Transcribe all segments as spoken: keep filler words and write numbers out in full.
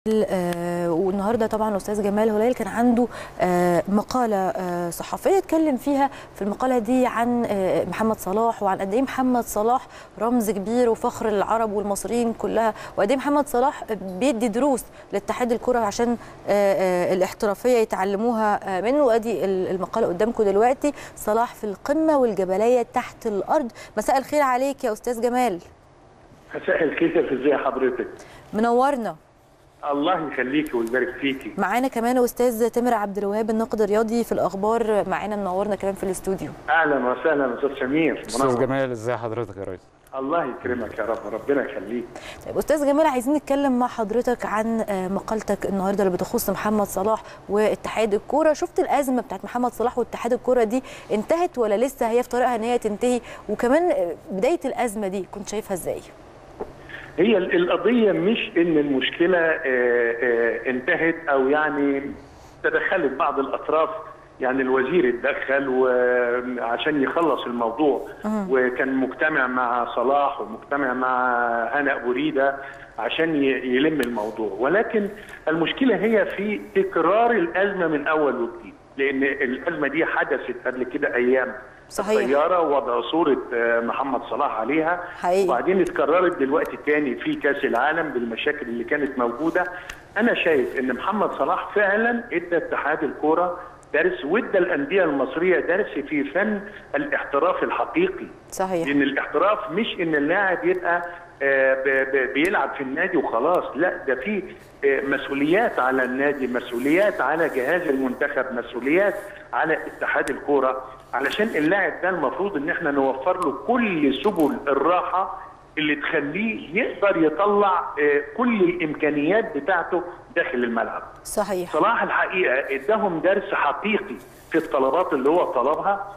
آه والنهارده طبعا الاستاذ جمال هليل كان عنده آه مقاله آه صحفيه اتكلم فيها في المقاله دي عن آه محمد صلاح وعن قد ايه محمد صلاح رمز كبير وفخر للعرب والمصريين كلها، وقد ايه محمد صلاح بيدي دروس لاتحاد الكره عشان آه آه الاحترافيه يتعلموها آه منه. وادي المقاله قدامكم دلوقتي، صلاح في القمه والجبليه تحت الارض. مساء الخير عليك يا استاذ جمال. مساء الخير، ازي حضرتك؟ منورنا. الله يخليكي ويبارك فيكي. معانا كمان استاذ تامر عبد الوهاب الناقد الرياضي في الاخبار، معانا منورنا كمان في الاستوديو. اهلا وسهلا استاذ سمير. استاذ جمال ازي حضرتك يا ريس؟ الله يكرمك يا رب، ربنا يخليك. طيب استاذ جمال، عايزين نتكلم مع حضرتك عن مقالتك النهارده اللي بتخص محمد صلاح واتحاد الكوره. شفت الازمه بتاعت محمد صلاح واتحاد الكوره دي انتهت ولا لسه هي في طريقها ان هي تنتهي؟ وكمان بدايه الازمه دي كنت شايفها ازاي؟ هي القضية مش إن المشكلة انتهت أو يعني تدخلت بعض الأطراف، يعني الوزير اتدخل وعشان يخلص الموضوع وكان مجتمع مع صلاح ومجتمع مع هنا بوريدة عشان يلم الموضوع، ولكن المشكلة هي في تكرار الأزمة من أول وجديد، لأن الأزمة دي حدثت قبل كده أيام صحيح. الطيارة ووضع صورة محمد صلاح عليها حقيقي. وبعدين اتكررت دلوقتي تاني في كأس العالم بالمشاكل اللي كانت موجودة. أنا شايف إن محمد صلاح فعلا ادى اتحاد الكورة درس وادى الأندية المصرية درس في فن الاحتراف الحقيقي. صحيح. لأن الاحتراف مش إن اللاعب يبقى بيلعب في النادي وخلاص، لا ده في مسؤوليات على النادي، مسؤوليات على جهاز المنتخب، مسؤوليات على اتحاد الكوره، علشان اللاعب ده المفروض ان احنا نوفر له كل سبل الراحه اللي تخليه يقدر يطلع كل الامكانيات بتاعته داخل الملعب. صحيح. صلاح الحقيقه اداهم درس حقيقي في الطلبات اللي هو طلبها،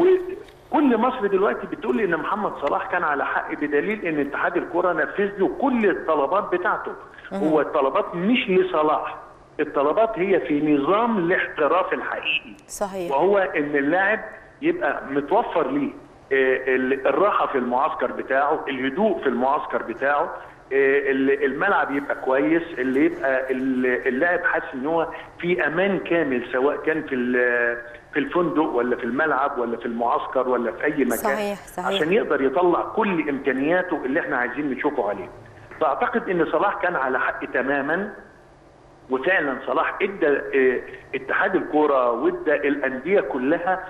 وكل مصر دلوقتي بتقول ان محمد صلاح كان على حق، بدليل ان اتحاد الكوره نفذ له كل الطلبات بتاعته. هو الطلبات مش لصلاح، الطلبات هي في نظام الاحتراف الحقيقي. صحيح. وهو ان اللاعب يبقى متوفر ليه الراحه في المعسكر بتاعه، الهدوء في المعسكر بتاعه، الملعب يبقى كويس، اللي يبقى اللاعب حاسس ان هو في امان كامل، سواء كان في في الفندق ولا في الملعب ولا في المعسكر ولا في اي مكان. صحيح. صحيح. عشان يقدر يطلع كل امكانياته اللي احنا عايزين نشوفه عليه. فاعتقد ان صلاح كان على حق تماما، وفعلا صلاح ادى اتحاد الكوره وادى الانديه كلها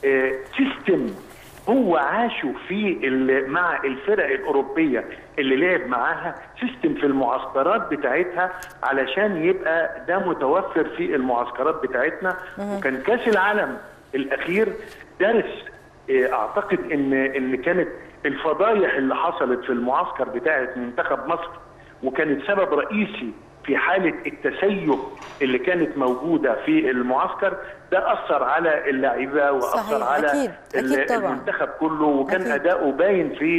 سيستم هو عاشوا فيه مع الفرق الاوروبيه اللي لعب معاها، سيستم في المعسكرات بتاعتها علشان يبقى ده متوفر في المعسكرات بتاعتنا. وكان كاس العالم الاخير درس، اعتقد ان ان كانت الفضايح اللي حصلت في المعسكر بتاعت منتخب مصر وكانت سبب رئيسي في حالة التسيب اللي كانت موجودة في المعسكر، ده أثر على اللعيبة وأثر على أكيد. أكيد المنتخب كله، وكان أكيد. أداؤه باين في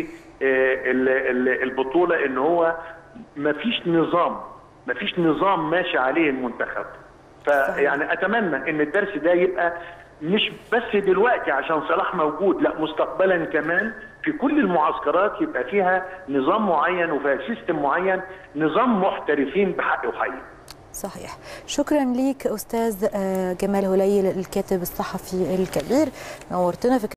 البطولة إن هو مفيش نظام مفيش نظام ماشي عليه المنتخب. فيعني أتمنى إن الدرس ده يبقى مش بس دلوقتي عشان صلاح موجود، لا مستقبلا كمان في كل المعسكرات يبقى فيها نظام معين وفيها سيستم معين، نظام محترفين بحق وحقيقي. صحيح. شكرا ليك استاذ جمال هليل الكاتب الصحفي الكبير، نورتنا في